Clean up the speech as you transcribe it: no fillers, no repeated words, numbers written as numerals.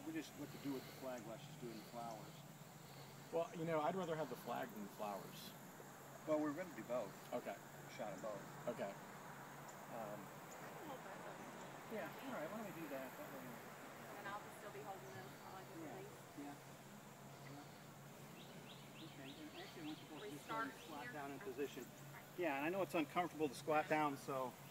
We just what to do with the flag while she's doing the flowers. Well, you know, I'd rather have the flag than the flowers. Well, we're going to do both. Okay. A shot of both. Okay. Yeah, all right, why don't we do that? That way. And I'll just still be holding this while I do these. Yeah. Okay, and actually I want you both to just Restart squat here? down in position. Yeah, and I know it's uncomfortable to squat down, so